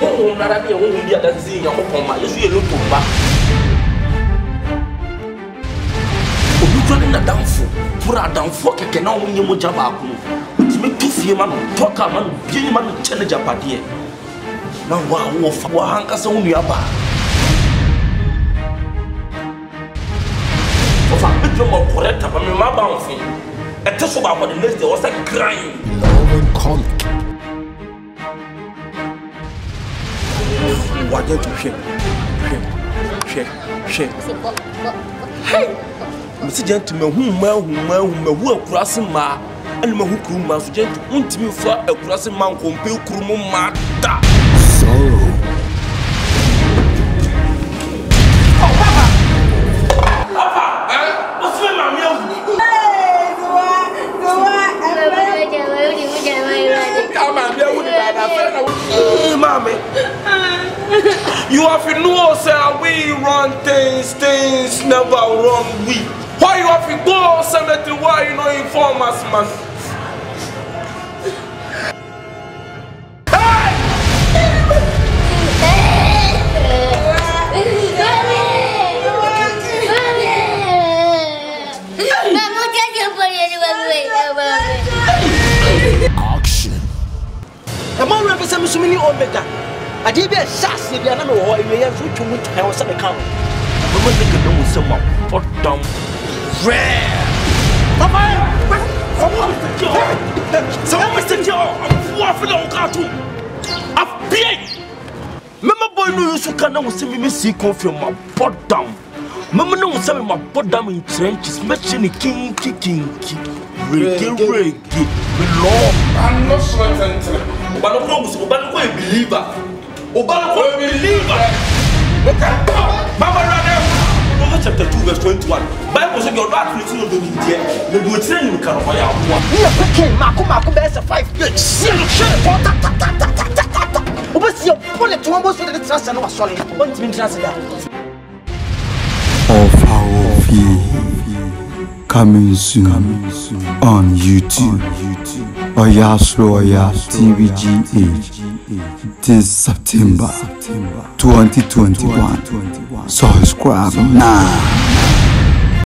Who not be a woman that seeing your home, my usually look back. Obutrani na downfall, pura downfall keke na wonye mo jaba ko. Utime tufie ma no, toka ma no, bie ma no chene japade. Na wa WOFA, wa hankasa wo nuaba. WOFA bedro mo correct ba me ma ba onfin. Ete so ba for the next day was a crying. Love and comic. Why don't you share? Hey! Mr. Gentleman, who crossing ma, and who crew must gent, won't me for a crossing man compel crew mata. Suro. Oh, Papa! Papa! What's my mammy? Mommy, you have to know, sir, we run things never run we. Why you have to go, Senator? Why you not inform us, man? Auction. The more represent so many Omega. I did be a sass if you are not a way to which I was at the count. Mama think I know someone for dumb. Rare. Papa! Someone Mr. Joe! I'm waffling cartoon. I'm big! Mama boy no use can now see me see confirm my pot down. Mama no say my pot down in trenches, matching kinky. Reggae. Me love. I'm not certain. But no promise, but no believer. Obama believer. Mama Radam. Romans chapter 2 verse 21. Bible says your right to know the India. The do training can fire. We are picking Marco bears a 5 years. What's your bullet to almost with the trust and was solid? What's been translated? FiE coming soon on YouTube. Oyaa Tvgh this September 2021. Subscribe now.